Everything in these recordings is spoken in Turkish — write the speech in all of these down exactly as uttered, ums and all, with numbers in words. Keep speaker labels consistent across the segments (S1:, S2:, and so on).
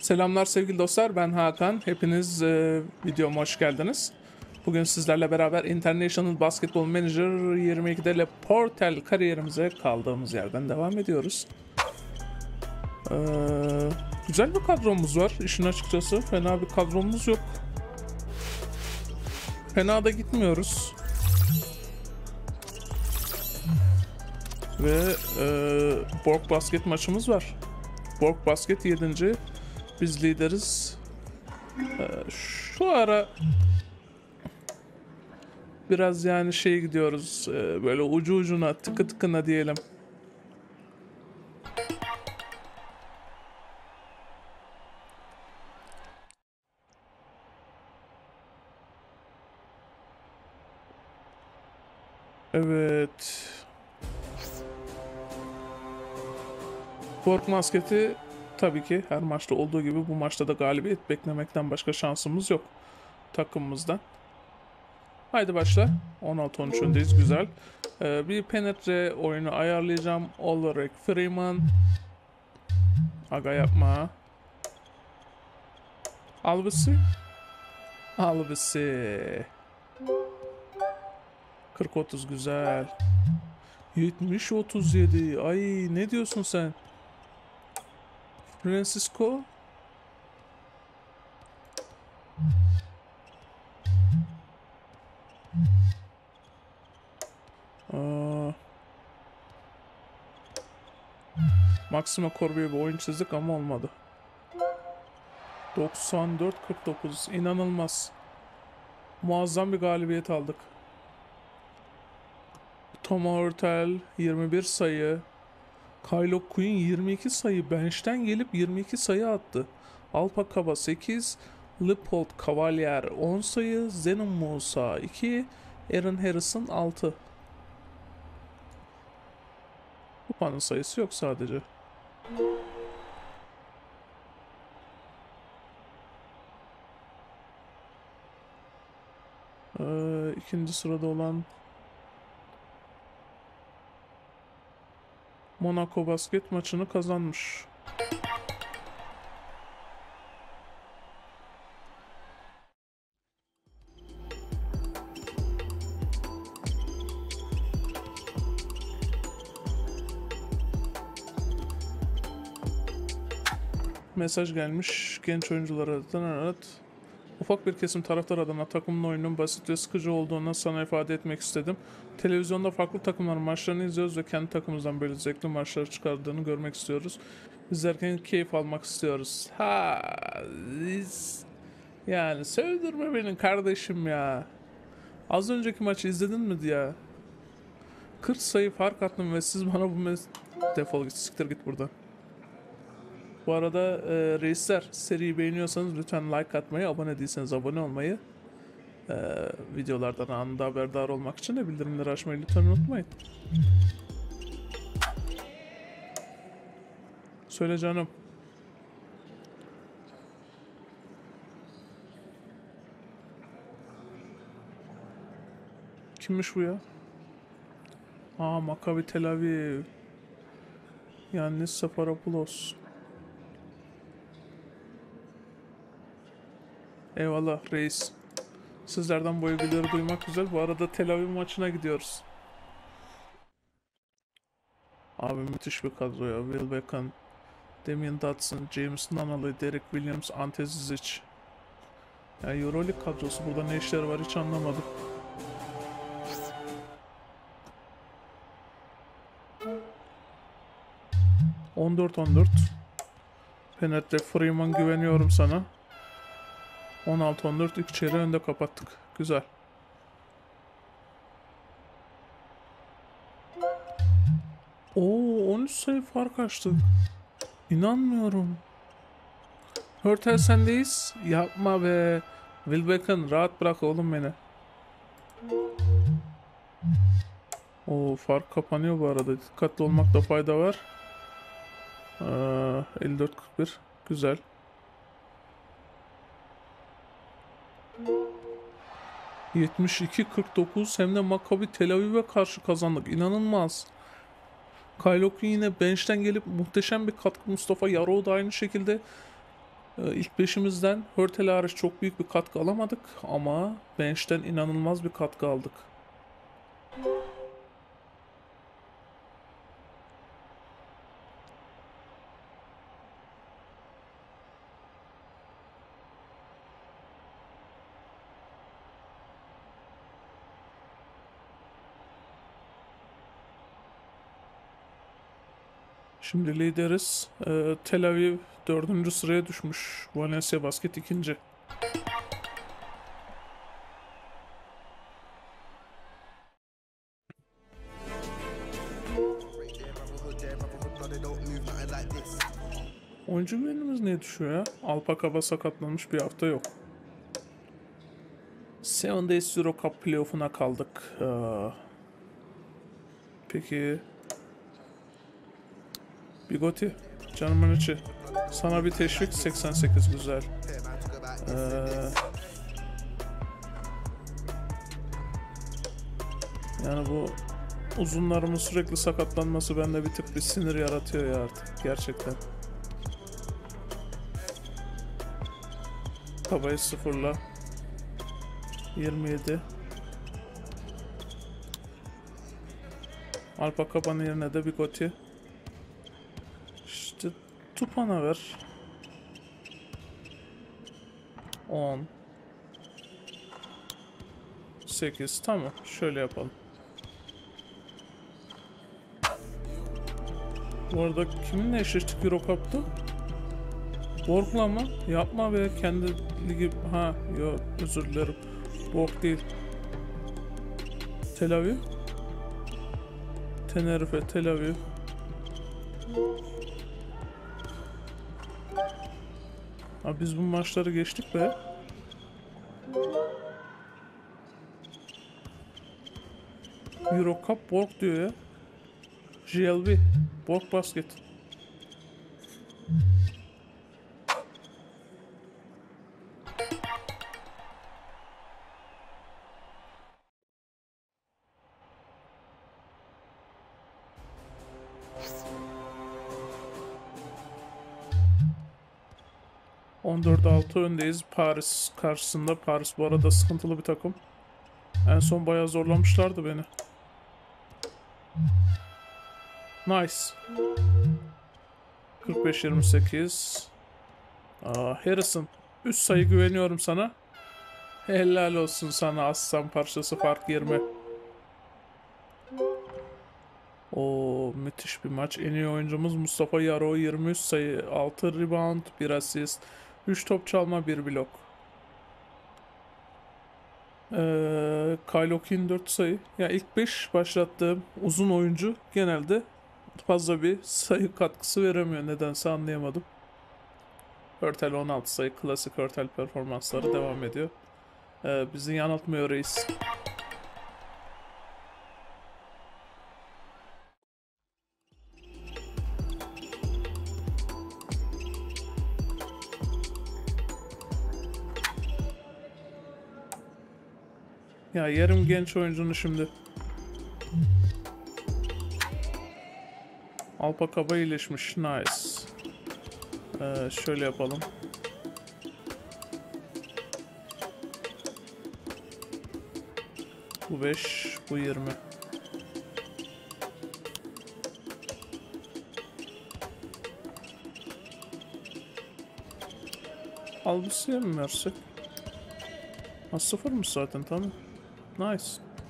S1: Selamlar sevgili dostlar, ben Hakan. Hepiniz e, videoma hoş geldiniz. Bugün sizlerle beraber International Basketball Manager yirmi ikide Le Portel kariyerimize kaldığımız yerden devam ediyoruz. Ee, güzel bir kadromuz var, işin açıkçası. Fena bir kadromuz yok. Fena da gitmiyoruz. Ve e, Borg Basket maçımız var. Borg Basket yedinci Biz lideriz. Ee, şu ara biraz yani şey gidiyoruz, e, böyle ucu ucuna, tıkı tıkına diyelim. Evet. Borg Basket'i tabii ki her maçta olduğu gibi bu maçta da galibiyet beklemekten başka şansımız yok takımımızdan. Haydi başla. on altı on üç öndeyiz. Güzel. Ee, bir penetre oyunu ayarlayacağım. Ulrich Freeman. Aga yapma. Albisi. Albisi. kırk otuz güzel. yetmiş otuz yedi. Ay ne diyorsun sen? Francisco. Aa. Maxima Corbia'ya bir oyun çizdik ama olmadı. doksan dört kırk dokuz. İnanılmaz. Muazzam bir galibiyet aldık. Tom Hurtel yirmi bir sayı. Kylo Quinn yirmi iki sayı. Bench'ten gelip yirmi iki sayı attı. Alpa Kaba sekiz. Leopold Cavalier on sayı. Zenon Musa iki. Aaron Harrison altı. Kupanın sayısı yok sadece. Ee, ikinci sırada olan Monaco basket maçını kazanmış. Mesaj gelmiş. Genç oyuncular adına evet. Ufak bir kesim taraftar adına takımın oyunun basit ve sıkıcı olduğunu sana ifade etmek istedim. Televizyonda farklı takımların maçlarını izliyoruz ve kendi takımımızdan böyle zevkli maçlar çıkardığını görmek istiyoruz. İzlerken keyif almak istiyoruz. Ha, iz... Yani sövdürme beni kardeşim ya. Az önceki maçı izledin mi ya? kırk sayı fark attım ve siz bana bu mes... Defol git, siktir git buradan. Bu arada e, reisler, seriyi beğeniyorsanız lütfen like atmayı, abone değilseniz abone olmayı, e, videolardan anında haberdar olmak için de bildirimleri açmayı lütfen unutmayın. Söyle canım. Kimmiş bu ya? Aa, Maccabi Tel Aviv. Yannis Safaropoulos. Eyvallah reis. Sizlerden bu bilgileri duymak güzel. Bu arada Tel Aviv maçına gidiyoruz. Abi müthiş bir kadro ya. Will Beckton, Damian Dotson, James Nunnally, Derek Williams, Ante Zizic. Ya Euroleague kadrosu, burada ne işleri var hiç anlamadım. on dört on dört. Penetre Freeman, güveniyorum sana. on altı on dört, ilk çeyreği önde kapattık. Güzel. Oo, on üç sayı fark açtık. İnanmıyorum. Hurtel sendeyiz. Yapma be. Will Beckton, rahat bırak oğlum beni. Oo, fark kapanıyor bu arada. Dikkatli olmakta fayda var. Ee, elli dört kırk bir. Güzel. yetmiş iki kırk dokuz, hem de Maccabi Tel Aviv'e karşı kazandık. İnanılmaz. Kylo Quinn yine bench'ten gelip muhteşem bir katkı. Mustafa Yarov da aynı şekilde. Ee, Ee, İlk beşimizden Hurtel hariç çok büyük bir katkı alamadık ama bench'ten inanılmaz bir katkı aldık. Şimdi lideriz. Ee, Tel Aviv dördüncü sıraya düşmüş. Valencia Basket ikinci. Oyuncu güvenimiz niye düşüyor ya? Alpakaba sakatlanmış, bir hafta yok. Seven Days Euro Cup playoff'una kaldık. Ee, peki... Bigoti, canımın içi. Sana bir teşvik, seksen sekiz güzel. Ee, yani bu uzunlarımın sürekli sakatlanması bende bir tık bir sinir yaratıyor ya artık gerçekten. Kabayı sıfırla. yirmi yedi. Alpakaba'nın yerine de Bigoti. İşte Tupan'a ver. on. sekiz. Tamam. Şöyle yapalım. Bu arada kiminle eşleştik Euro Cup'ta? Borg'la mı? Yapma be, kendi ligi... Ha yok, özür dilerim. Borg değil. Tel Aviv. Tenerife, Tel Aviv. Ha, biz bu maçları geçtik be. Euro Cup Borg diyor ya. G L B. Borg Basket. on dört altı öndeyiz. Paris karşısında. Paris bu arada sıkıntılı bir takım. En son bayağı zorlamışlardı beni. Nice. kırk beş yirmi sekiz. Aa, Harrison. üç sayı güveniyorum sana. Helal olsun sana aslan parçası, fark yirmi. O müthiş bir maç. En iyi oyuncumuz Mustafa Yaro, yirmi üç sayı, altı rebound, bir asist, üç top çalma, bir blok. Ee, Kyle O'Quinn dört sayı. Ya ilk beş başlattığım uzun oyuncu genelde fazla bir sayı katkısı veremiyor. Nedense anlayamadım. Hurtel on altı sayı, klasik Hurtel performansları devam ediyor. Ee, bizi yanıltmıyor reis. Ya yerim genç oyuncunu şimdi. Alpakaba iyileşmiş. Nice. Ee, şöyle yapalım. Bu beş, bu yirmi. Albusa'ya mı versek? Ha, sıfırmış zaten, tamam. Nice.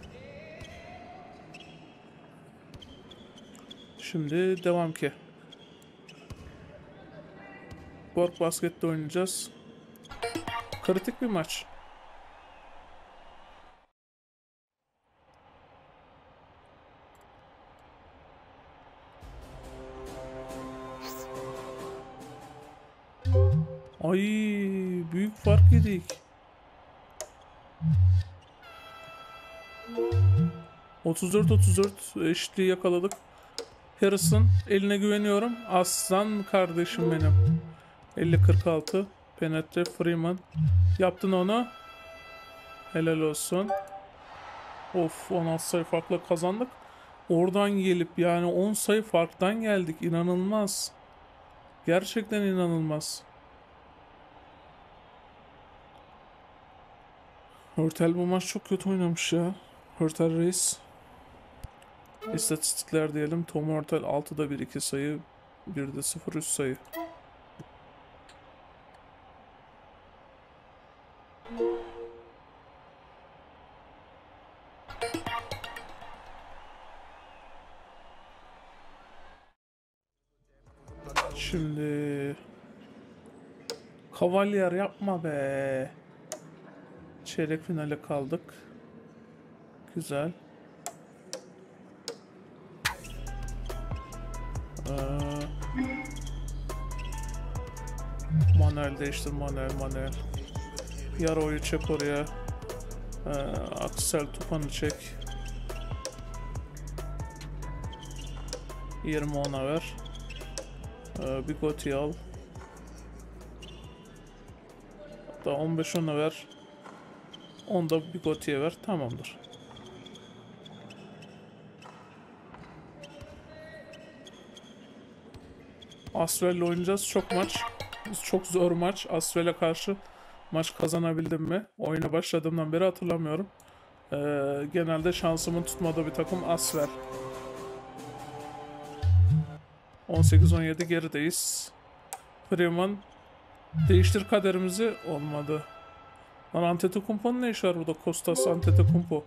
S1: Şimdi devam ki. Borg Basket'te oynayacağız. Kritik bir maç. Ay, büyük fark yedik. otuz dört otuz dört eşitliği yakaladık. Harrison, eline güveniyorum. Aslan kardeşim benim. elli kırk altı. Penetre Freeman. Yaptın onu. Helal olsun. Of, on altı sayı farkla kazandık. Oradan gelip yani on sayı farktan geldik. İnanılmaz. Gerçekten inanılmaz. Hörtel bu maç çok kötü oynamış ya. Hörtel Reis. İstatistikler diyelim. Tom Hörtel altıda bir iki sayı. birde sıfır üç sayı. Şimdi Kavalyer yapma be. Çeyrek finale kaldık. Güzel. Ee, manuel değiştir, manuel manuel. Yaro'yu çek oraya. Ee, Aksel Tufan'ı çek. yirmi ona ver. Ee, Bigotti'yi al. Hatta on beş ona ver. on da Bigotti'ye ver. Tamamdır. Asvel'le oynayacağız. Çok maç. Çok zor maç. Asvel'e karşı maç kazanabildim mi? Oyuna başladığımdan beri hatırlamıyorum. Ee, genelde şansımın tutmadığı bir takım Asvel. on sekiz on yedi gerideyiz. Freeman değiştir kaderimizi, olmadı. Lan Antetokounmpo'nun ne işi var burada? Kostas Antetokounmpo.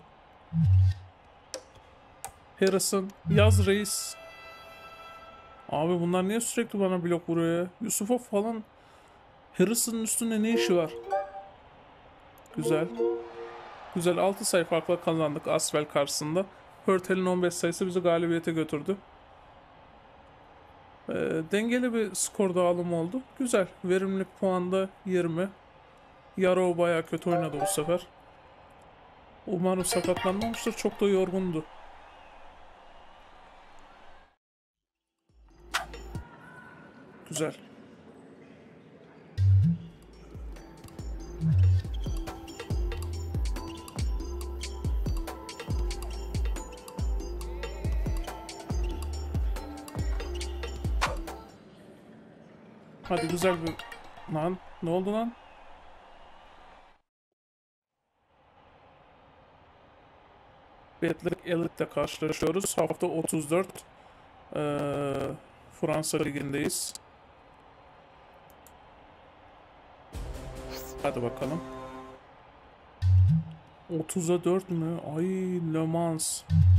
S1: Harrison yaz reis. Abi bunlar niye sürekli bana blok vuruyor ya? Yusufov falan. Harrison'ın üstünde ne işi var? Güzel. Güzel, altı sayı farkla kazandık Asvel karşısında. Hörtel'in on beş sayısı bizi galibiyete götürdü. E, dengeli bir skor dağılımı oldu. Güzel. Verimlilik puanda yirmi. Yaro bayağı kötü oynadı bu sefer. Umarım sakatlanmamıştır. Çok da yorgundu. Güzel. Hadi güzel bir... Lan ne oldu lan? Betlik Elite'le karşılaşıyoruz. Hafta otuz dört. Ee, Fransa Ligi'ndeyiz. Hadi bakalım. otuza dört mü? Ay, Le Mans.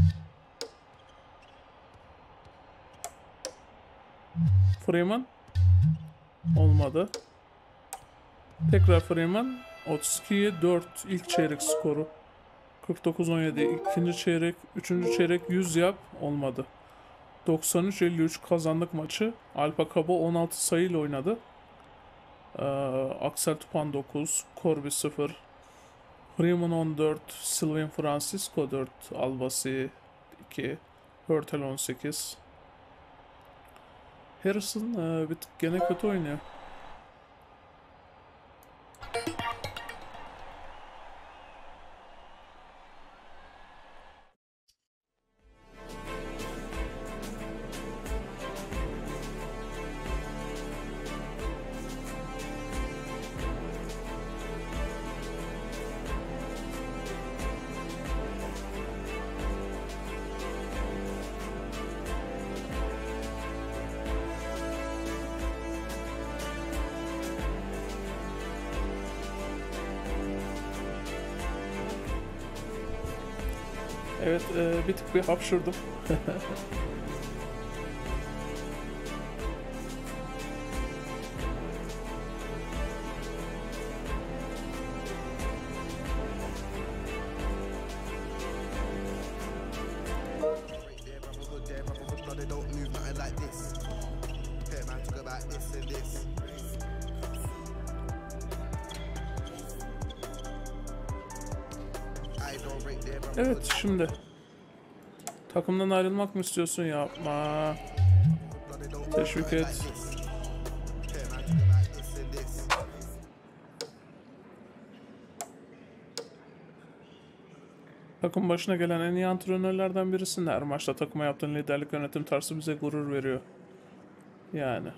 S1: Freeman. Olmadı. Tekrar Freeman. otuz ikiye dört ilk çeyrek skoru. kırk dokuz on yedi ikinci çeyrek. Üçüncü çeyrek yüz yap. Olmadı. doksan üç elli üç kazandık maçı. Alpa Kabo on altı sayıyla oynadı. Ee, Aksel Tupan dokuz. Corby sıfır. Freeman on dört. Sylvain Francisco dört. Albasi iki. Hörtel on sekiz. Harrison e, bir tık gene kötü oynuyor. Evet, e, bir tık bir hapşurdum. Evet, şimdi takımdan ayrılmak mı istiyorsun? Yapma. Teşvik et. Takım başına gelen en iyi antrenörlerden birisin. Her maçta takıma yaptığın liderlik yönetim tarzı bize gurur veriyor. Yani.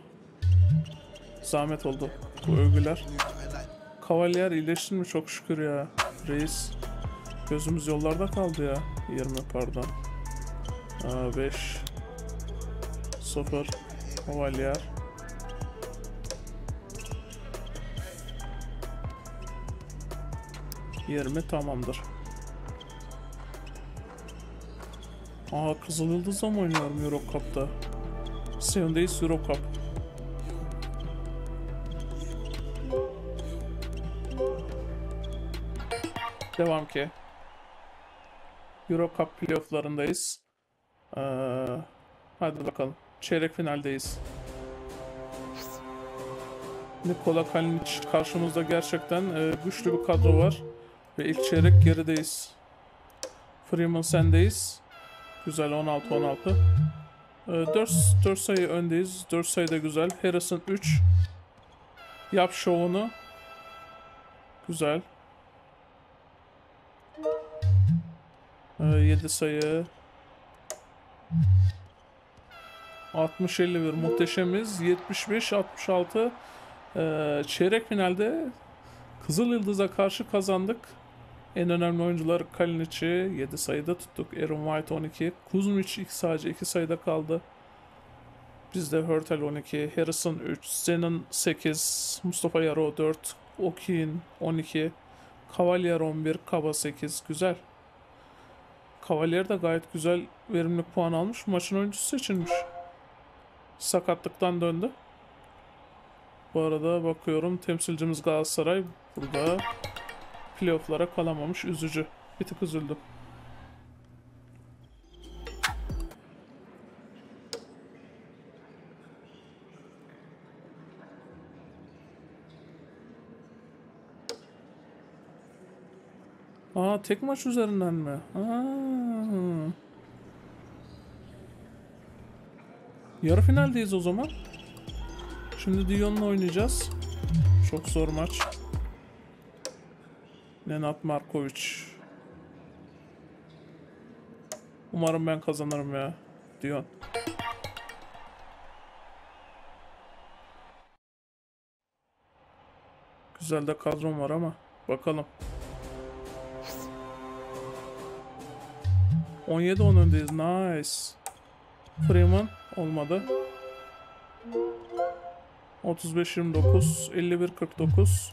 S1: Zahmet oldu bu övgüler. Kavalyer iyileştin mi? Çok şükür ya. reis. Gözümüz yollarda kaldı ya. yirmi pardon. beş sıfır Kavalyer. yirmi tamamdır. Aa, Kızıl Yıldız'la mı oynuyorum Euro Cup'ta? Seven'deyiz Euro Cup. Devam ki. Euro Cup playoff'larındayız. Ee, hadi bakalım. Çeyrek finaldeyiz. Nikola Kalinic karşımızda, gerçekten e, güçlü bir kadro var. Ve ilk çeyrek gerideyiz. Freeman sendeyiz. Güzel, on altı on altı. E, dört, dört sayı öndeyiz. dört sayı da güzel. Harrison üç. Yap şovunu. Güzel. E, yedi sayı. altmış elli bir muhteşemiz. yetmiş beş altmış altı. Ee, çeyrek finalde Kızıl Yıldız'a karşı kazandık. En önemli oyuncular Kalinic'i yedi sayıda tuttuk. Aaron White on iki. Kuzmic sadece iki sayıda kaldı. Bizde Hurtel on iki, Harrison üç, Zenon sekiz, Mustafa Yaro dört, Okin on iki, Kavalyer on bir, Kaba sekiz. Güzel. Kavalyer de gayet güzel verimli puan almış. Maçın oyuncusu seçilmiş. Sakatlıktan döndü. Bu arada bakıyorum, temsilcimiz Galatasaray burada playoff'lara kalamamış. Üzücü. Bir tık üzüldüm. Aa, tek maç üzerinden mi? Aa. Yarı finaldeyiz o zaman. Şimdi Dion'la oynayacağız. Çok zor maç. Nenad Markovic. Umarım ben kazanırım ya. Dion. Güzel de kadrom var ama bakalım. on yedi on öndeyiz. Nice. Freeman olmadı. otuz beş yirmi dokuz, elli bir kırk dokuz.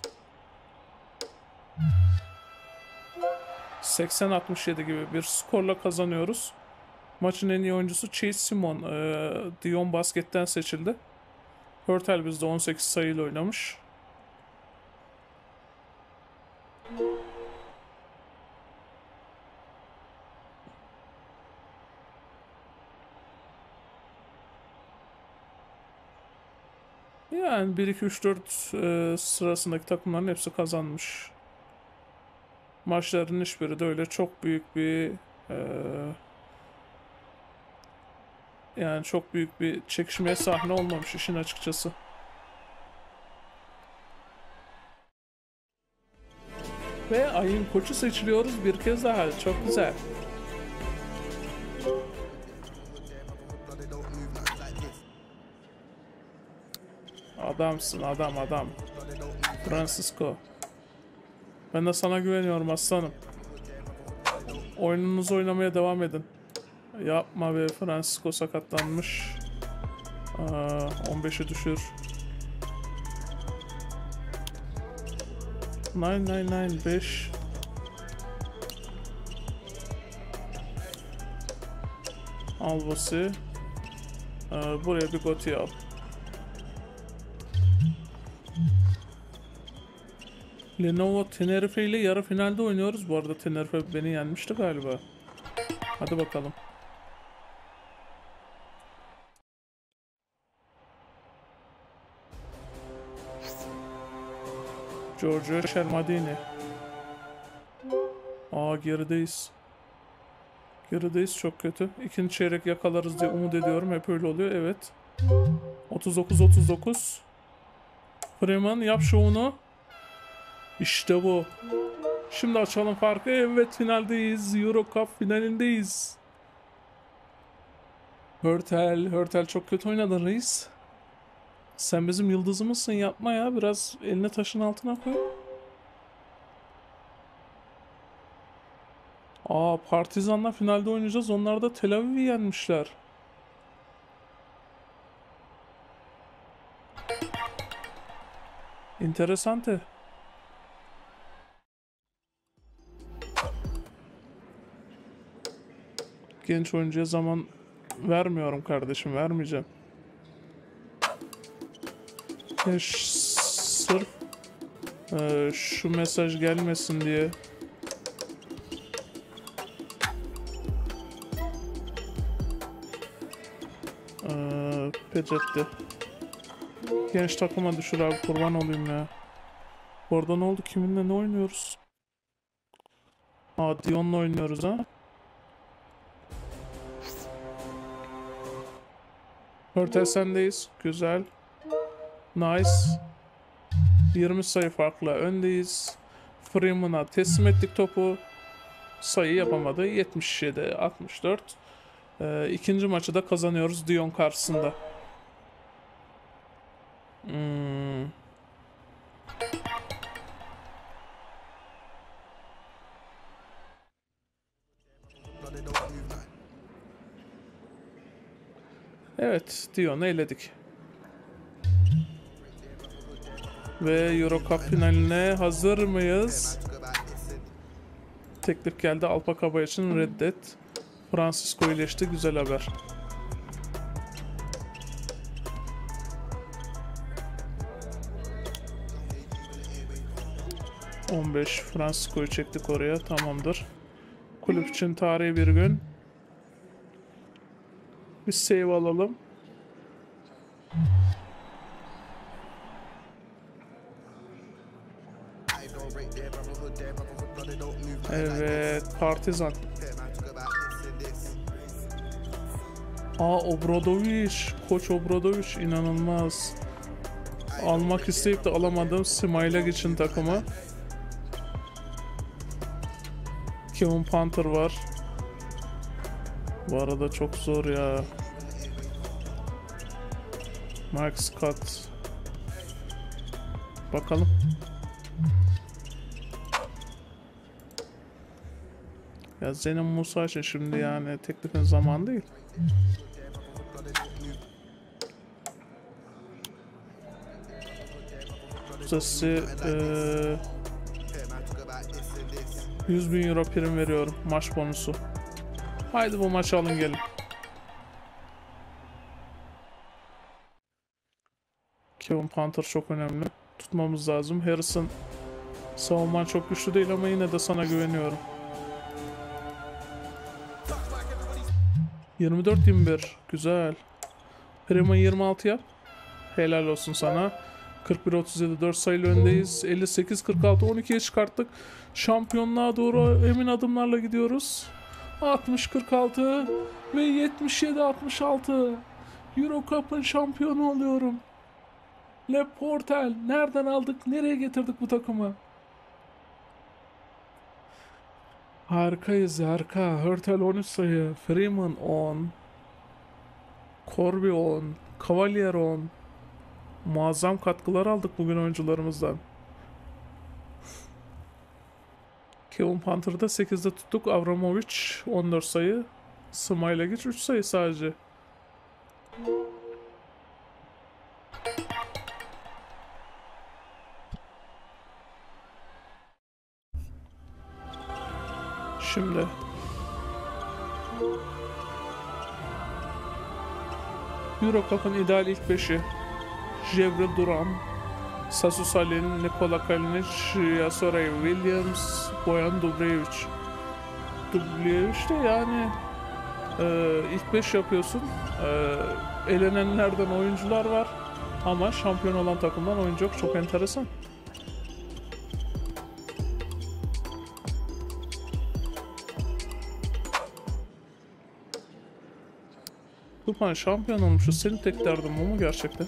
S1: seksen altmış yedi gibi bir skorla kazanıyoruz. Maçın en iyi oyuncusu Chase Simon. Ee, Dion basketten seçildi. Hurtel bizde on sekiz sayıyla oynamış. Yani bir iki üç dört e, sırasındaki takımların hepsi kazanmış. Maçların hiçbiri de öyle çok büyük bir e, yani çok büyük bir çekişmeye sahne olmamış işin açıkçası. Ve ayın koçu seçiliyoruz bir kez daha. Çok güzel. Adamsın adam adam. Francisco. Ben de sana güveniyorum aslanım. Oyununuzu oynamaya devam edin. Yapma be, Francisco sakatlanmış. Aa, on beşe düşür. dokuz dokuz dokuz beş. Alvası. Ee, buraya bir Goti'yi al. Lenovo Tenerife ile yarı finalde oynuyoruz. Bu arada Tenerife beni yenmişti galiba. Hadi bakalım. Giorgio Shermadini. Aa, gerideyiz. Gerideyiz, çok kötü. İkinci çeyrek yakalarız diye umut ediyorum. Hep öyle oluyor. Evet. otuz dokuz otuz dokuz. Freeman yap şovunu. İşte bu. Şimdi açalım farkı. Evet, finaldeyiz. Euro Cup finalindeyiz. Hurtel. Hurtel çok kötü oynadın reis. Sen bizim yıldızımızsın, yapma ya. Biraz elini taşın altına koy. Aa, Partizan'la finalde oynayacağız. Onlar da Tel Aviv'i yenmişler. Interesante. Genç oyuncuya zaman vermiyorum kardeşim, vermeyeceğim. Ya ş- sırf e, şu mesaj gelmesin diye. Ee, Pecetti. Genç takıma düşür abi, kurban olayım ya. Orada ne oldu? Kiminle ne oynuyoruz? Aa, Dion'la oynuyoruz ha. Hörtel sendeyiz. Güzel. Nice. yirmi sayı farkla öndeyiz. Freeman'a teslim ettik topu. Sayı yapamadı. yetmiş yedi altmış dört. Ee, ikinci maçı da kazanıyoruz Dion karşısında. Hmm. Evet, Dion'u eledik. Ve Euro Cup finaline hazır mıyız? Teklif geldi Alpakaba için, reddet. Francisco iyileşti, güzel haber. on beş Francisco'yu çektik oraya, tamamdır. Kulüp için tarihi bir gün. Bir save alalım. Evet, Partizan. Aa, Obradovic. Koç Obradovic inanılmaz. Almak isteyip de alamadım. Smilag için takımı. Kevin Panther var. Bu arada çok zor ya. Mike Scott. Bakalım. Ya Zeynep Musa için şimdi yani teklifin zamanı değil. Burası ee, yüz bin euro prim veriyorum, maç bonusu. Haydi bu maçı alın gelin. Kevin Panther çok önemli. Tutmamız lazım. Harrison savunman çok güçlü değil ama yine de sana güveniyorum. yirmi dört yirmi bir. Güzel. Prima yirmi altı yap. Helal olsun sana. kırk bir otuz yedi dört sayılı öndeyiz. elli sekiz kırk altı on ikiye çıkarttık. Şampiyonluğa doğru emin adımlarla gidiyoruz. altmış kırk altı ve yetmiş yedi altmış altı. Euro Cup'ın şampiyonu oluyorum. Le Portel. Nereden aldık? Nereye getirdik bu takımı? Harikayız, harika. Hurtel on üç sayı. Freeman on. Corby on. Cavalier on. Muazzam katkılar aldık bugün oyuncularımızdan. Kevin Panther'da sekizde tuttuk. Avramovic on dört sayı. Smailagic üç sayı sadece. Şimdi Euro Cup'ın ideal ilk beşi. Jevril Duran, Sasu Salin, Nikola Kalinic, Yasoray Williams, Boyan Dubrevic. Dubrevic de yani e, ilk beş yapıyorsun. E, elenenlerden oyuncular var ama şampiyon olan takımdan oyuncu yok. Çok enteresan. Kupan şampiyon olmuşuz. Senin tek derdin bu mu gerçekten?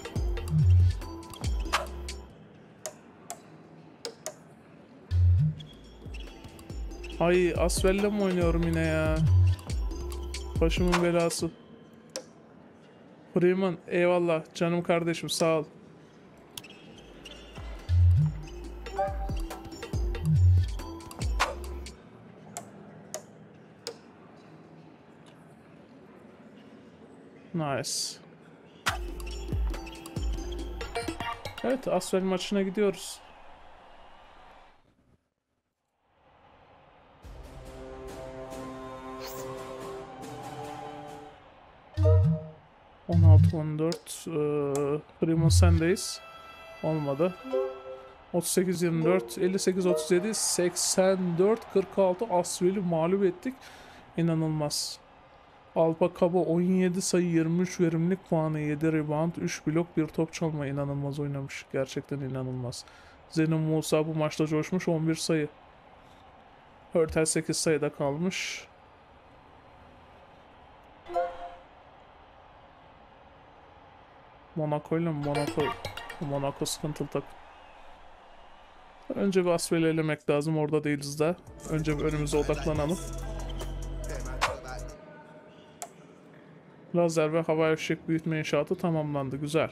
S1: Ay, Asvel'le mi oynuyorum yine ya? Başımın belası. Freeman eyvallah canım kardeşim, sağ ol. Nice. Evet, Asvel maçına gidiyoruz. on altı on dört ee, Primo sendeyiz. Olmadı. otuz sekiz yirmi dört, elli sekiz otuz yedi, seksen dört kırk altı Asvel'i mağlup ettik. İnanılmaz. Alpa Kaba on yedi sayı, yirmi üç verimlilik puanı, yedi rebound, üç blok, bir top çalma. İnanılmaz oynamış. Gerçekten inanılmaz. Zeno Musa bu maçta coşmuş, on bir sayı. Hörtel sekiz sayıda kalmış. Monaco ile Monaco Monaco sıkıntılı takım. Önce bir Asvel'i elemek lazım. Orada değiliz de. Önce bir önümüze odaklanalım. Lazer ve havai fişek büyütme inşaatı tamamlandı. Güzel.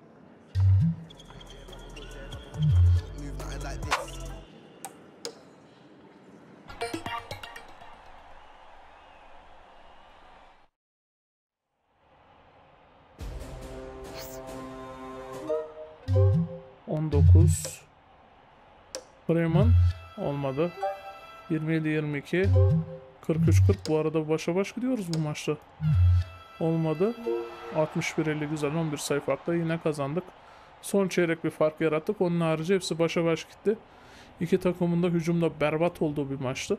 S1: on dokuz Freeman olmadı. yirmi yedi yirmi iki, kırk üç kırk. Bu arada başa baş gidiyoruz bu maçta. Olmadı. altmış bir elli güzel. on bir sayı farkla yine kazandık. Son çeyrek bir fark yarattık. Onun harici hepsi başa baş gitti. İki takımın da hücumda berbat olduğu bir maçtı.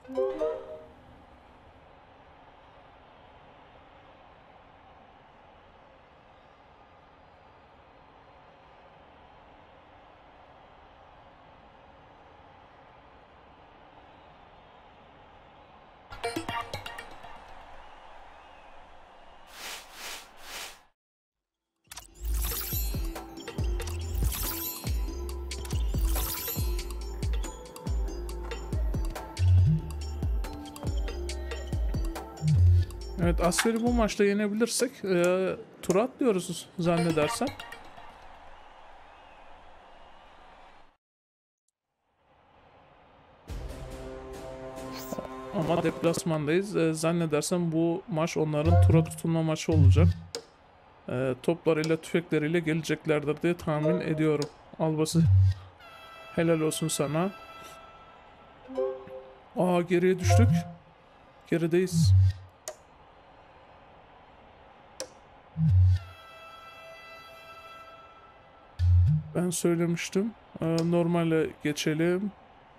S1: Evet, Asfer'i bu maçta yenebilirsek e, tura atlıyoruz zannedersem. Ama deplasmandayız. E, zannedersem bu maç onların tura tutunma maçı olacak. E, toplarıyla, tüfekleriyle geleceklerdir diye tahmin ediyorum. Albası helal olsun sana. Aa, geriye düştük. Gerideyiz. Ben söylemiştim. Ee, normale geçelim.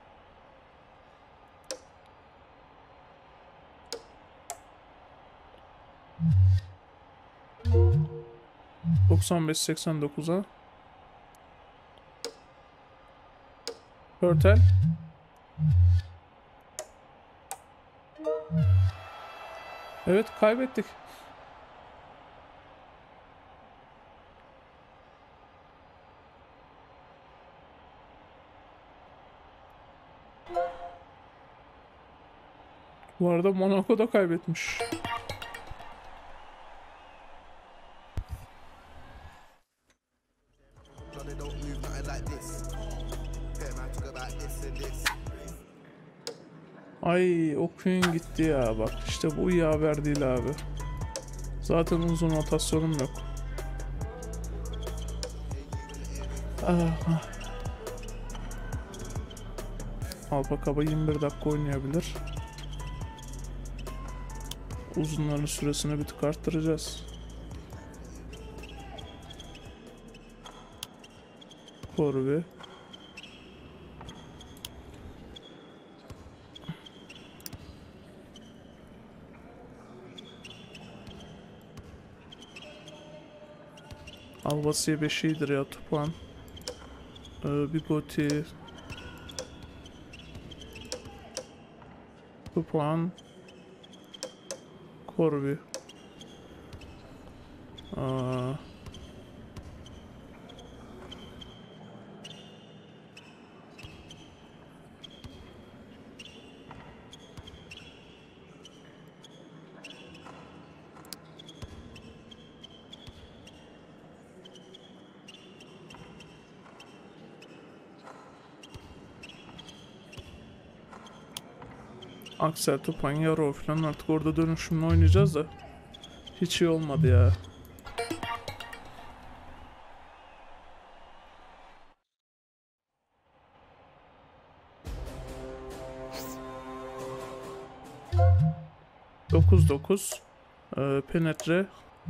S1: doksan beş seksen dokuza. Hörtel. Evet, kaybettik. Bu arada Monaco da kaybetmiş. Ay, o Queen gitti ya, bak işte bu iyi haber değil abi. Zaten uzun rotasyonum yok. Ah. Alpa Kaba yirmi bir dakika oynayabilir. Uzunların süresini bir tık arttıracağız. Corby. Albasiye beş iyidir ya, Tupan. Ee, Bigoti. Tupan. Corby. Aa. Aksel, Tupan, Yarov falan artık orada dönüşümle oynayacağız da Hiç iyi olmadı ya. dokuz dokuz. Ee, penetre.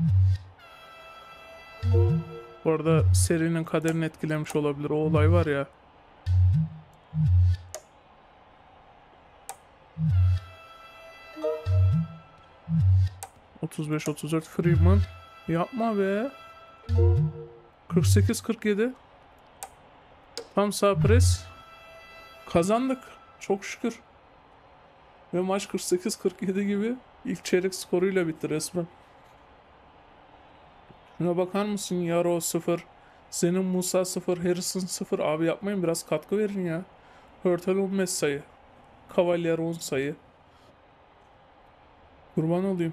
S1: Bu arada serinin kaderini etkilemiş olabilir. O olay var ya. otuz beş otuz dört Freeman. Yapma be. kırk sekiz kırk yedi. Tam sağ pres. Kazandık. Çok şükür. Ve maç kırk sekiz kırk yedi gibi ilk çeyrek skoruyla bitti resmen. Şuna bakar mısın? Yaro sıfır. Senin Musa sıfır. Harrison sıfır. Abi yapmayın, biraz katkı verin ya. Hurtel on beş sayı. Cavalier on sayı. Kurban olayım.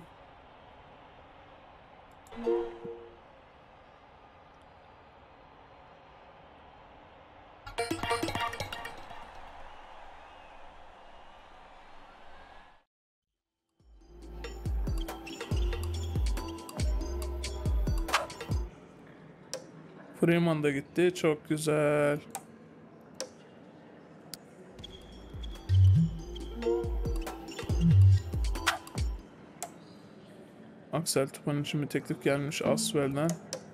S1: Freeman da gitti. Çok güzel. Axel Tupan için bir teklif gelmiş Asvel'den.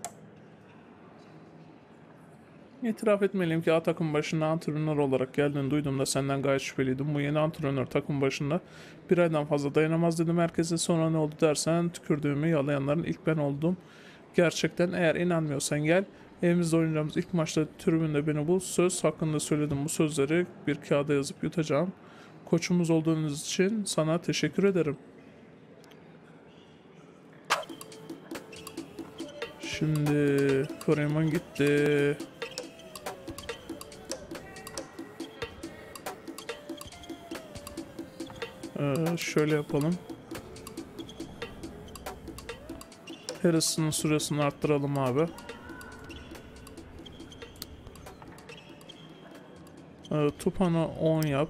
S1: İtiraf etmeliyim ki A takım başına antrenör olarak geldiğini duyduğumda senden gayet şüpheliydim. Bu yeni antrenör takım başında bir aydan fazla dayanamaz dedim herkese. Sonra ne oldu dersen tükürdüğümü yalayanların ilk ben oldum. Gerçekten eğer inanmıyorsan gel. Evimizde oynayacağımız ilk maçta tribünde beni bul. Söz hakkında söyledim, bu sözleri bir kağıda yazıp yutacağım. Koçumuz olduğunuz için sana teşekkür ederim. Şimdi Freeman gitti. Ee, şöyle yapalım. Harrison'ın süresini arttıralım abi. Ee, Tupan'ı on yap.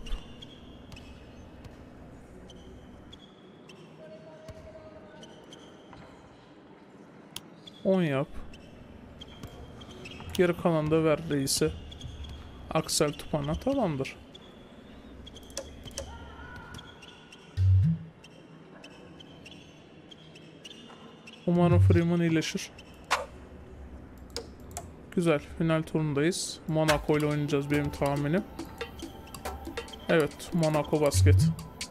S1: on yap. Geri kalan da ver reise. Axel Tupan'a tamamdır. Umarım Freeman iyileşir. Güzel. Final turundayız. Monaco ile oynayacağız benim tahminim. Evet. Monaco basket.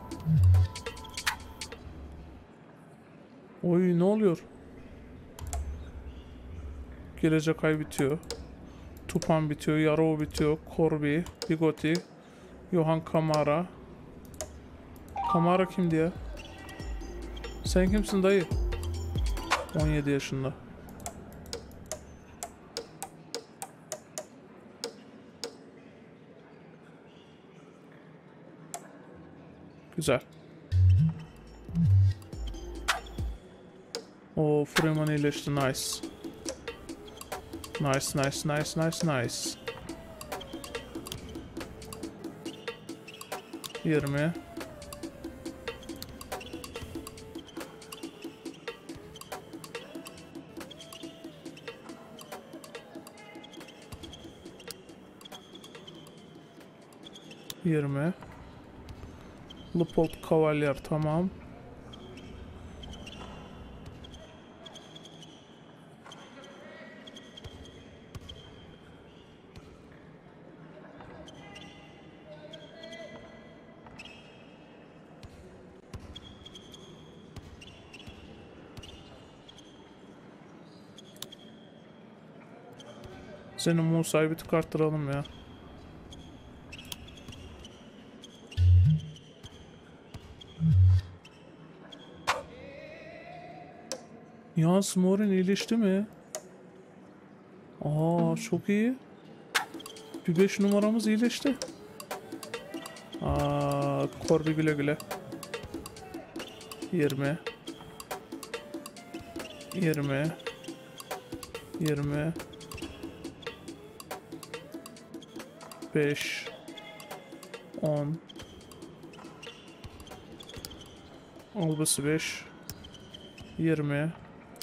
S1: Oy, ne oluyor? Gelecek ay bitiyor. Tupan bitiyor. Yarov bitiyor. Corby. Bigoti. Johan Kamara. Kamara kimdi ya? Sen kimsin dayı? on yedi yaşında. Güzel. O Freeman iyileşti. Nice. Nice, nice, nice, nice, nice. yirmi. yirmi. Lupold Cavalier tamam. Senin Musa'yı bir tık arttıralım ya. Ya Smorin iyileşti mi? Aa, çok iyi. Bir beş numaramız iyileşti. Aa, Corby güle güle. yirmi. yirmi. yirmi. beş. on. Albası beş. yirmi,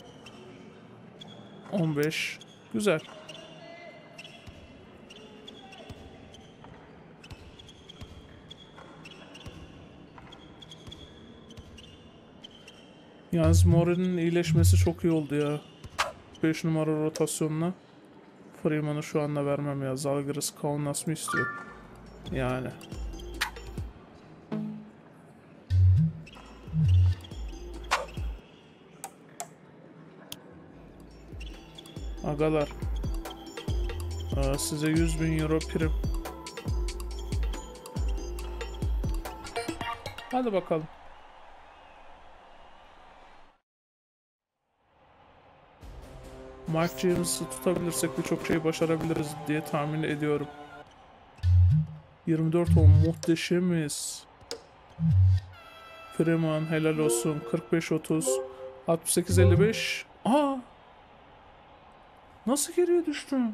S1: on beş. Güzel. Yalnız Mori'nin iyileşmesi çok iyi oldu ya. beş numara rotasyonuna. Freeman'ı şu anda vermem ya. Zalgiris Kaunas mı istiyor? Yani. Agalar. Aa, size yüz bin euro prim. Hadi bakalım. Mark James'i tutabilirsek birçok şeyi başarabiliriz diye tahmin ediyorum. yirmi dört on muhteşemiz. Freeman helal olsun. kırk beş otuz. altmış sekiz elli beş. Aa! Nasıl geriye düştüm?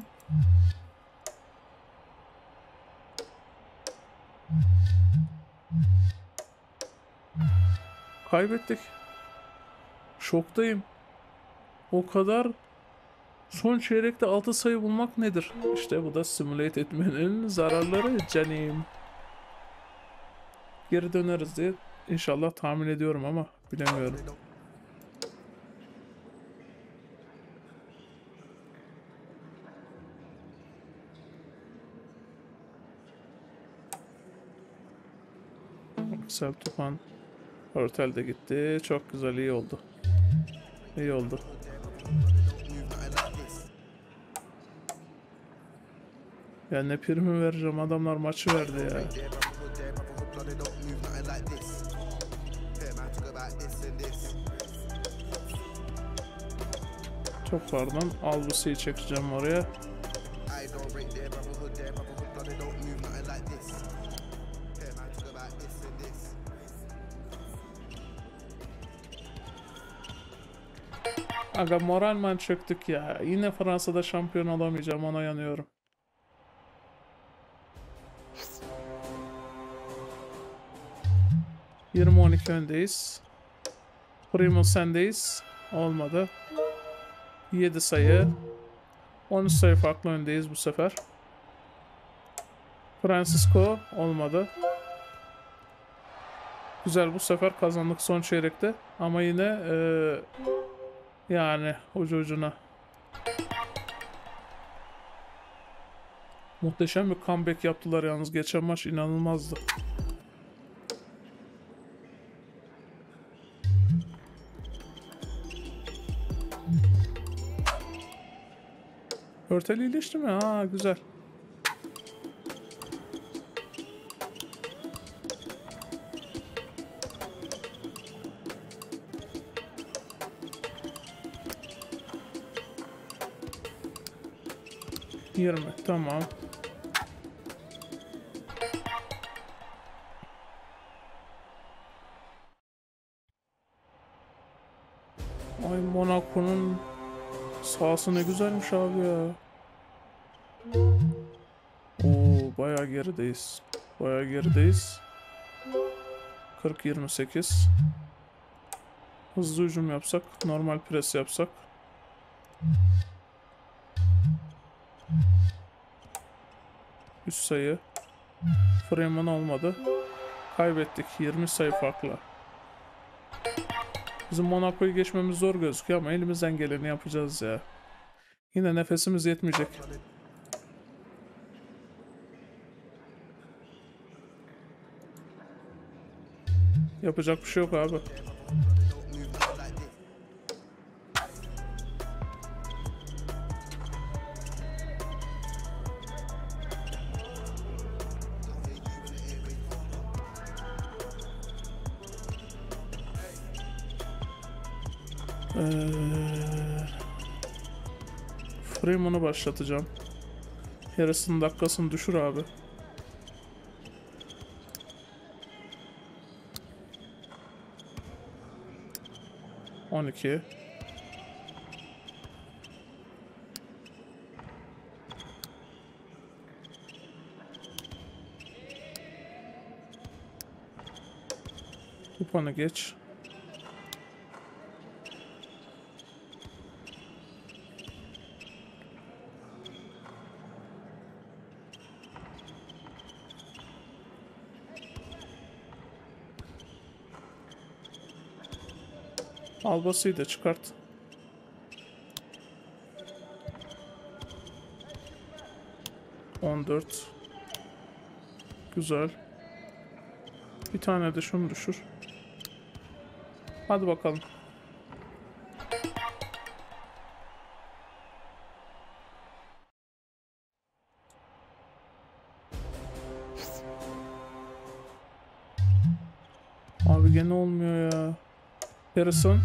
S1: Kaybettik. Şoktayım. O kadar. Son çeyrekte altı sayı bulmak nedir? İşte bu da simulate etmenin zararları canım. Geri döneriz diye inşallah tahmin ediyorum ama bilemiyorum. Aksel Tufan Hörtel de gitti. Çok güzel, iyi oldu. İyi oldu. Ya ne primi vereceğim, adamlar maçı verdi ya. Çok pardon, Albus'u çekeceğim oraya. Aga moralman çöktük ya. Yine Fransa'da şampiyon olamayacağım, ona yanıyorum. yirmi on iki öndeyiz. Primo sendeyiz. Olmadı. yedi sayı. on üç sayı farklı öndeyiz bu sefer. Francisco olmadı. Güzel, bu sefer kazandık son çeyrekte. Ama yine ee, yani ucu ucuna. Muhteşem bir comeback yaptılar yalnız. Geçen maç inanılmazdı. Hörtel iyileşti mi? Ha, güzel. yirmi, tamam. Ay, Monaco'nun sahası ne güzelmiş abi ya. Oo, bayağı gerideyiz. Bayağı gerideyiz. kırk yirmi sekiz. Hızlı hücum yapsak, normal pres yapsak. üç sayı. Freeman olmadı. Kaybettik. yirmi sayı farklı. Bizim Monaco'yu geçmemiz zor gözüküyor ama elimizden geleni yapacağız ya. Yine nefesimiz yetmeyecek. Yapacak bir şey yok abi. Ee, Freeman'ı başlatacağım. Harris'ın dakikasını düşür abi. on iki. Kupanı geç. Albasıyı da çıkart. on dört. Güzel. Bir tane de şunu düşür. Hadi bakalım. Abi gene olmuyor ya. Harrison.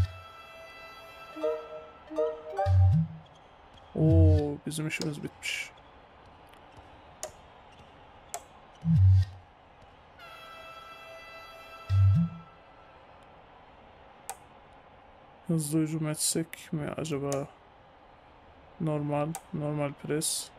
S1: Oo, bizim işimiz bitmiş. Hızlı hücum etsek mi acaba? Normal, normal pres.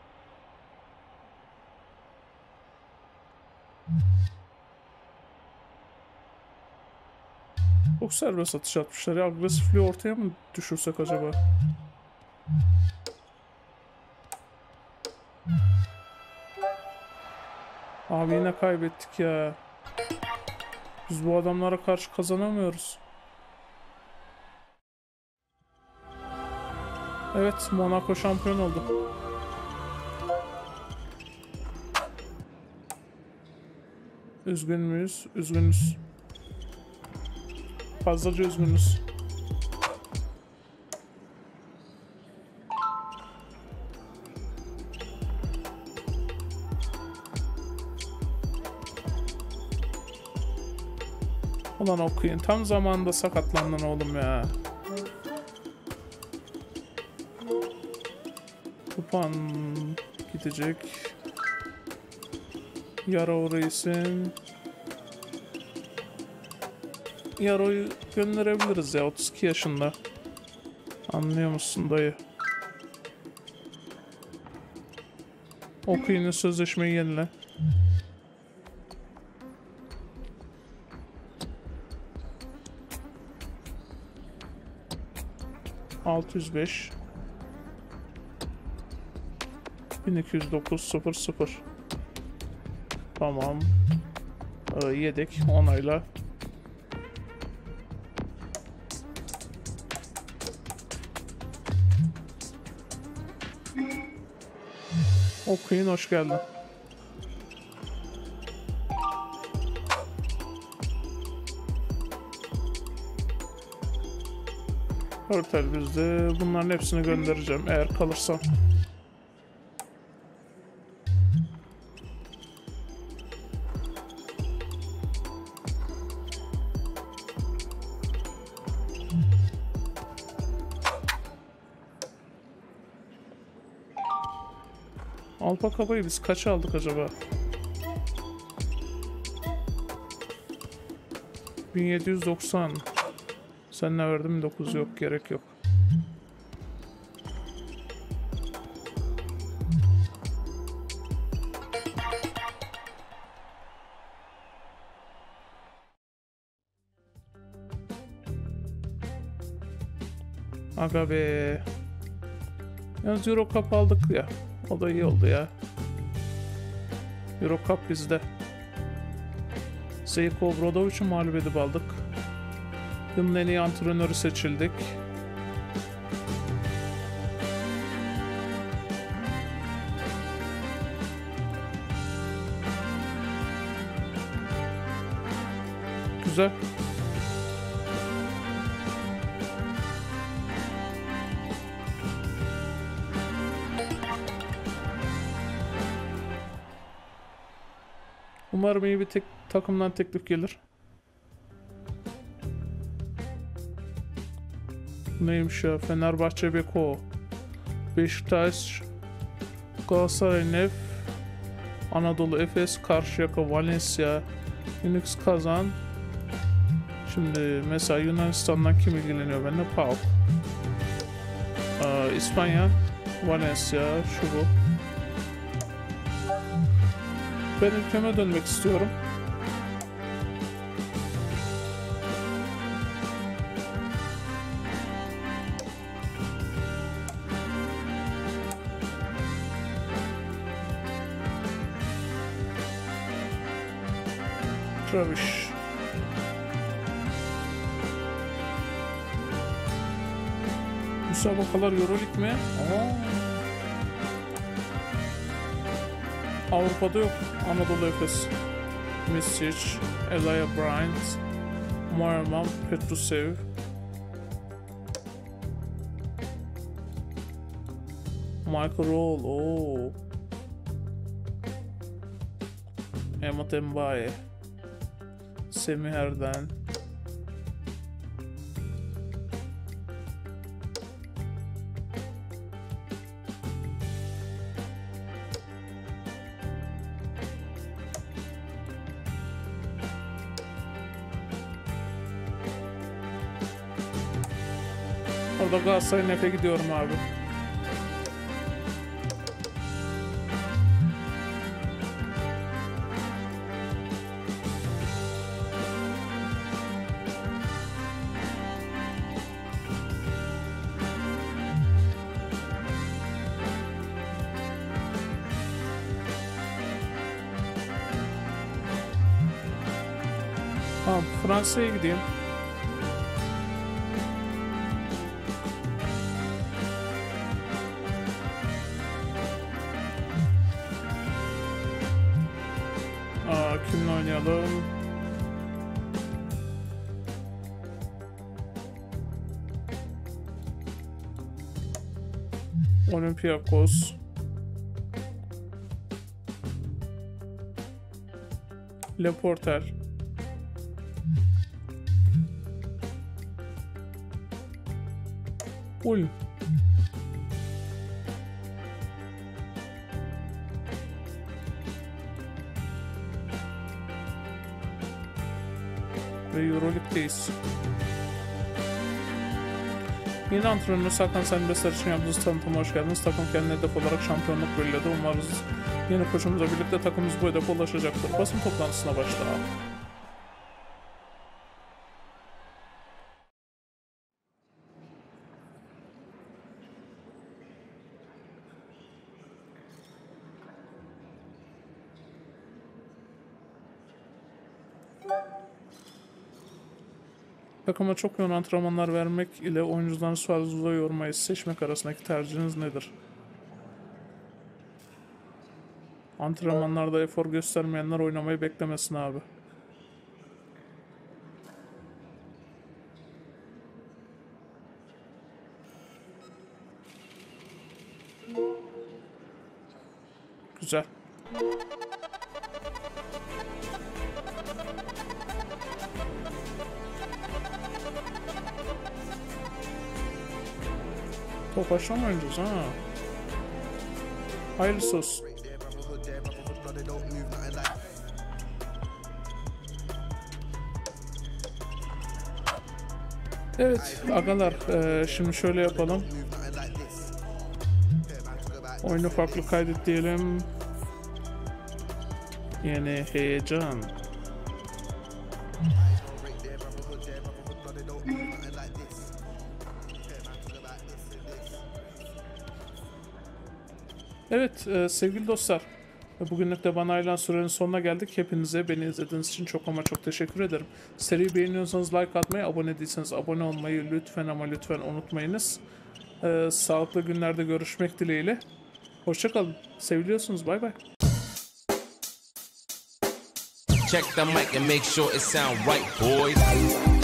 S1: Çok serbest atış atmışlar ya. Agresifliği ortaya mı düşürsek acaba? Abi yine kaybettik ya. Biz bu adamlara karşı kazanamıyoruz. Evet, Monaco şampiyon oldu. Üzgün müyüz? Üzgünüz. Fazlaca üzgünüz. Ulan okuyun. Tam zamanında sakatlandın oğlum ya. Kupan gidecek. Yaro reisin. Yaro'yu gönderebiliriz ya, otuz iki yaşında. Anlıyor musun dayı? Okuyun'un sözleşmeyi yenile. altı yüz beş bin iki yüz dokuz sıfır sıfır. Tamam. Ee, yedek onayla. Okuyun, hoş geldin. Otel bizde. Bunların hepsini göndereceğim eğer kalırsam. Alpakaba'yı biz kaça aldık acaba? bin yedi yüz doksan. Sen ne verdin? dokuz yok, gerek yok. Aga be. Yalnız Euro Cup aldık ya. O da iyi oldu ya. Euro Cup bizde. Zeljko Obradovic'i mağlup edip aldık. Yılın en iyi antrenörü seçildik. Güzel. Umarım iyi bir tek takımdan teklif gelir. Neymiş ya? Fenerbahçe Beko, Beşiktaş, Galatasaray Nef, Anadolu Efes, Karşıyaka, Valencia, Unix Kazan. Şimdi mesela Yunanistan'dan kim ilgileniyor benimle? PAOK. Ee, İspanya, Valencia, şu bu. Ben ülkeme dönmek istiyorum. Traviş. Müsabakalar Euroleague mi? Aa. Avrupa'da yok. Anadolu Efes, Misic, Elijah Bryant, Moerman, Petrusev. Michael Roll, ooo. Emot Mbaye, Semih Erden. Orada Galatasaray'ın Efe gidiyorum abi. Tamam, Fransa'ya gideyim. Aa, kimle oynayalım? Olympiakos. Le Porter. Ul. Ve Euroleague'deyiz. Yeni antrenörümüz Hakan Senbesler için yaptığınız tanıtıma hoş geldiniz. Takım kendine hedef olarak şampiyonluk belirledi. Umarız yeni koçumuzla birlikte takımımız bu hedefe ulaşacaktır. Basın toplantısına başlayalım. Takıma çok yoğun antrenmanlar vermek ile oyuncularını fazla yormayı seçmek arasındaki tercihiniz nedir? Antrenmanlarda efor göstermeyenler oynamayı beklemesin abi. Güzel. Topaşla mı oynayacağız ha? Hayırlısı olsun. Evet agalar, e, şimdi şöyle yapalım. Oyunu farklı kaydet diyelim. Yeni heyecan. Evet e, sevgili dostlar, bugünlük de bana ayrılan sürenin sonuna geldik. Hepinize beni izlediğiniz için çok ama çok teşekkür ederim. Seriyi beğeniyorsanız like atmayı, abone değilseniz abone olmayı lütfen ama lütfen unutmayınız. E, sağlıklı günlerde görüşmek dileğiyle. Hoşçakalın. Seviliyorsunuz. Bay bay.
S2: Check the mic and make sure it sound right, boys.